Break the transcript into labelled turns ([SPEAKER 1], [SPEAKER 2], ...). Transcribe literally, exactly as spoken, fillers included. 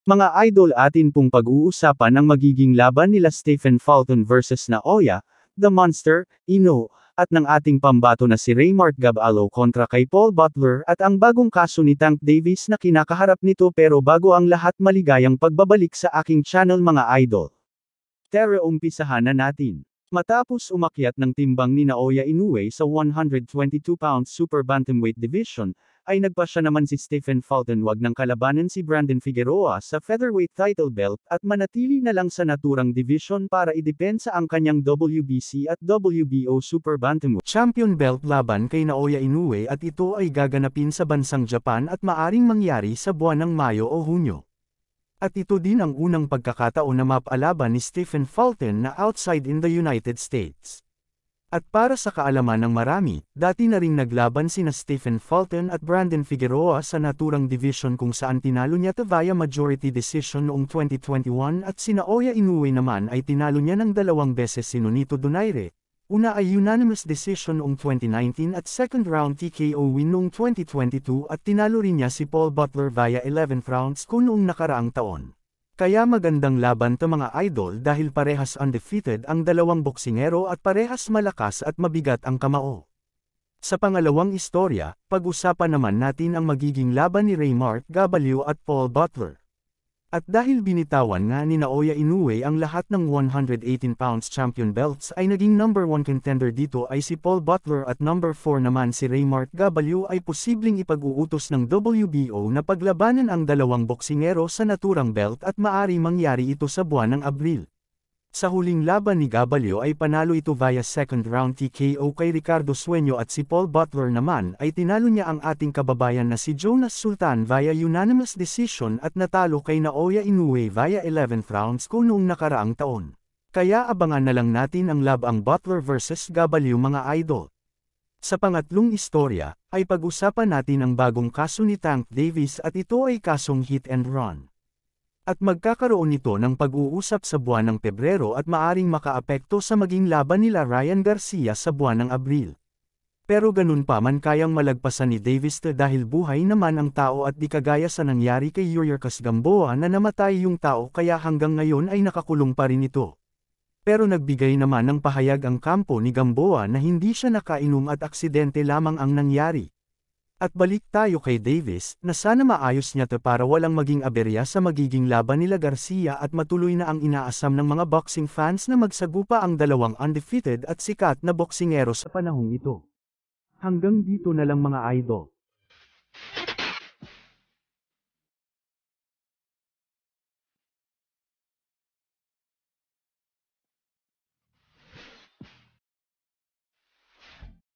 [SPEAKER 1] Mga idol, atin pong pag-uusapan ang magiging laban nila Stephen Fulton versus Naoya, The Monster, Inoue, at ng ating pambato na si Raymart Gabalo kontra kay Paul Butler at ang bagong kaso ni Tank Davis na kinakaharap nito. Pero bago ang lahat, maligayang pagbabalik sa aking channel mga idol. Tara, umpisahan na natin. Matapos umakyat ng timbang ni Naoya Inoue sa one hundred twenty-two pounds Super Bantamweight Division, ay nagpasya naman si Stephen Fulton wag ng kalabanan si Brandon Figueroa sa featherweight title belt at manatili na lang sa naturang division para idepensa ang kanyang W B C at W B O Super Bantamweight Champion belt laban kay Naoya Inoue, at ito ay gaganapin sa bansang Japan at maaring mangyari sa buwan ng Mayo o Hunyo. At ito din ang unang pagkakataon na mapalaban ni Stephen Fulton na outside in the United States. At para sa kaalaman ng marami, dati na ring naglaban sina Stephen Fulton at Brandon Figueroa sa naturang division kung saan tinalo niya ito via majority decision noong twenty twenty-one, at si Naoya Inoue naman ay tinalo niya ng dalawang beses si Nonito Donaire. Una ay unanimous decision noong twenty nineteen at second round T K O win noong twenty twenty-two, at tinalo rin niya si Paul Butler via eleventh rounds ko noong nakaraang taon. Kaya magandang laban to mga idol dahil parehas undefeated ang dalawang boksingero at parehas malakas at mabigat ang kamao. Sa pangalawang istorya, pag-usapan naman natin ang magiging laban ni Raymart Gabalo at Paul Butler. At dahil binitawan nga ni Naoya Inoue ang lahat ng one hundred eighteen pounds champion belts, ay naging number one contender dito ay si Paul Butler, at number four naman si Raymart Gabalo, ay posibleng ipag-uutos ng W B O na paglabanan ang dalawang boksingero sa naturang belt at maari mangyari ito sa buwan ng Abril. Sa huling laban ni Gabalo ay panalo ito via second round T K O kay Ricardo Sueño, at si Paul Butler naman ay tinalo niya ang ating kababayan na si Jonas Sultan via unanimous decision at natalo kay Naoya Inoue via eleventh rounds ko noong nakaraang taon. Kaya abangan na lang natin ang labang Butler versus Gabalo mga idol. Sa pangatlong istorya, ay pag-usapan natin ang bagong kaso ni Tank Davis, at ito ay kasong hit and run. At magkakaroon nito ng pag-uusap sa buwan ng Pebrero at maaring makaapekto sa maging laban nila Ryan Garcia sa buwan ng Abril. Pero ganun pa man, kayang malagpasan ni Davis to dahil buhay naman ang tao at di kagaya sa nangyari kay Yuriorkis Gamboa na namatay yung tao, kaya hanggang ngayon ay nakakulong pa rin ito. Pero nagbigay naman ng pahayag ang kampo ni Gamboa na hindi siya nakainom at aksidente lamang ang nangyari. At balik tayo kay Davis, na sana maayos niya to para walang maging aberya sa magiging laban nila Garcia at matuloy na ang inaasam ng mga boxing fans na magsagupa ang dalawang undefeated at sikat na boksingero sa panahong ito. Hanggang dito na lang mga idol.